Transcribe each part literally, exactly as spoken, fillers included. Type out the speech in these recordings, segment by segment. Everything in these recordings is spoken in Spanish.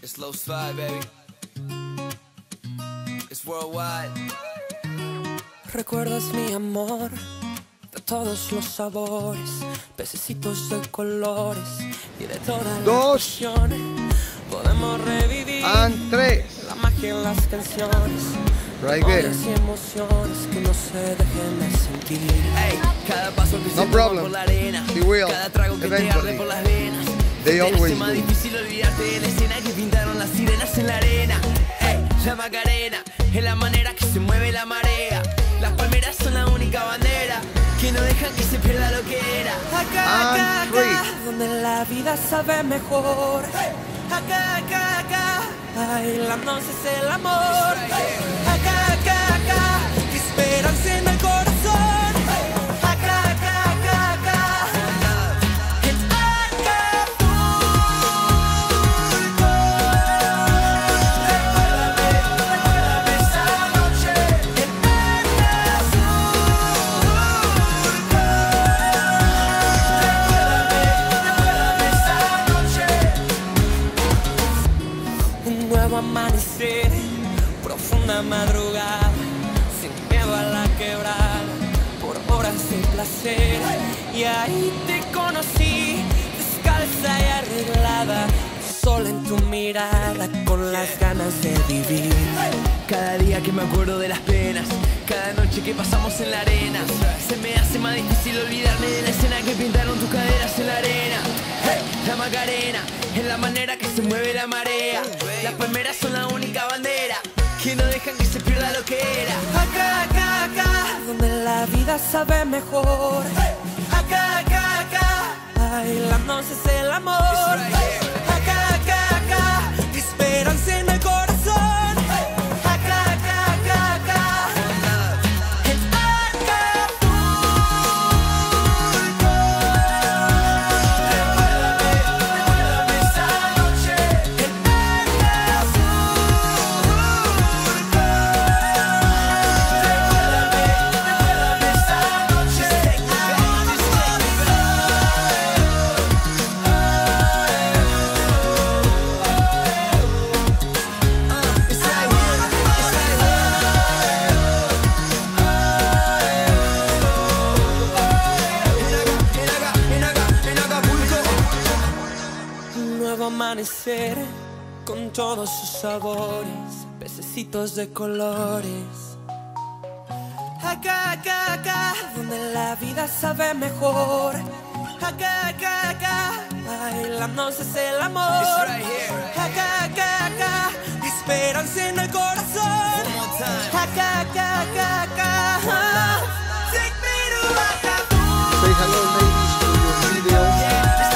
Slow slide, baby. It's worldwide. Recuerdas mi amor de todos los sabores, pececitos de colores y de todas las pasiones. Podemos revivir and tres. La magia en las canciones, Right there. y emociones que no se dejen de sentir. Hey, cada paso que No se problem. toma por la arena, She will. cada trago que te arde Eventually. por las venas. They Te always hace más do. difícil olvidarte de la escena que pintaron las sirenas en la arena. Hey, la Macarena es la manera que se mueve la marea. Las palmeras son la única bandera que no dejan que se pierda lo que era. Acá, acá, And acá, three. donde la vida sabe mejor. Acá, acá, acá, bailando es el amor. Acá, acá, acá, esperanza en el corazón. Acá, acá, acá, acá, en Acapulco. Recuérdame, recuérdame esa noche en Acapulco. Recuérdame, recuérdame esa noche. Un nuevo amanecer, profunda madrugada, sin miedo a la quebrada, por horas de placer. Y ahí te conocí, descalza y arreglada, sol en tu mirada, con las ganas de vivir. Cada día que me acuerdo de las penas, cada noche que pasamos en la arena, se me hace más difícil olvidarme de la escena que pintaron tus caderas en la arena. Hey, la Macarena es la manera que se mueve la marea. Las palmeras son la única bandera que no dejan que se pierda lo que era. Acá, acá, acá, donde la vida sabe mejor. Acá, acá, acá, bailando es el amor. Acá, acá, acá, esperanza en el corazón. Acá, acá, acá, acá, en Acapulco. Recuérdame, recuérdame esa noche en Acapulco. Recuérdame, recuérdame esa noche en Un nuevo amanecer con todos sus sabores, pececitos de colores. Acá, acá, acá, donde la vida sabe mejor. Acá, acá, acá, bailando es el amor. Acá, acá, acá, esperanza en el corazón. Acá, acá, acá, acá, take me to Acapulco. Say hello, ladies, to your video.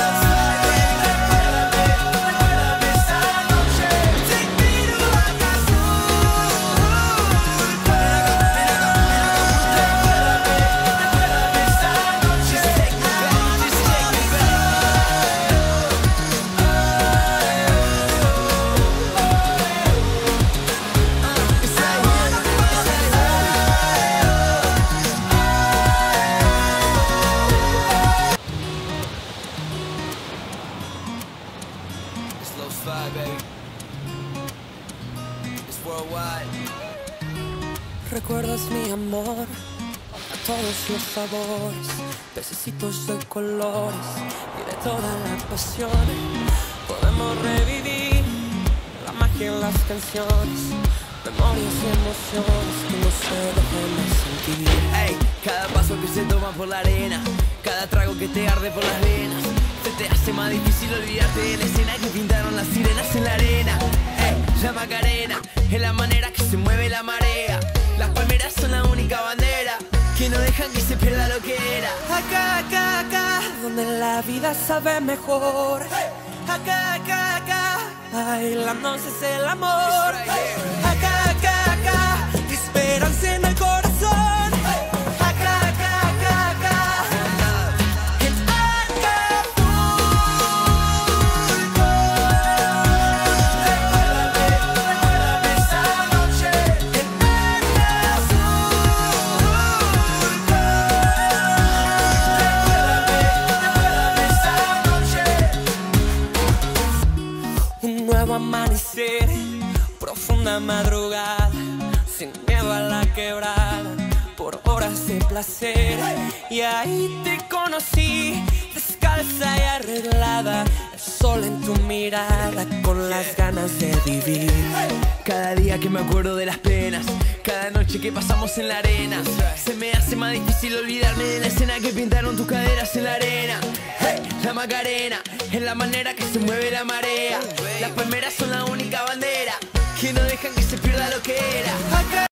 Slow slide, baby. It's worldwide. ¿Recuerdas mi amor? A todos los sabores, pececitos de colores y de todas las pasiones. Podemos revivir la magia en las canciones, memorias y emociones que no se dejen de sentir. Hey, cada paso que se toma por la arena, cada trago que te arde por las venas, se te hace más difícil olvidarte de la escena que pintaron las sirenas en la arena. Hey, la Macarena es la manera que se mueve la marea. Las palmeras son la única bandera que no dejan que se pierda lo que era. Acá, acá, acá, donde la vida sabe mejor. Acá, acá, acá, bailando es el amor. Acá, acá, acá, esperanza en el corazón. Acá, acá, acá, acá, en Acapulco. Recuérdame, recuérdame esa noche en Acapulco. Recuérdame, recuérdame esa noche. Un nuevo amanecer amanecer, profunda madrugada, sin miedo a la quebrada, por horas de placer. Y ahí te conocí, descalza y arreglada, el sol en tu mirada, con las ganas de vivir. Cada día que me acuerdo de las penas, cada noche que pasamos en la arena, se me hace más difícil olvidarme de la escena que pintaron tus caderas en la arena. Hey, la Macarena es la manera que se mueve la marea. Las palmeras son la única bandera que no dejan que se pierda lo que era.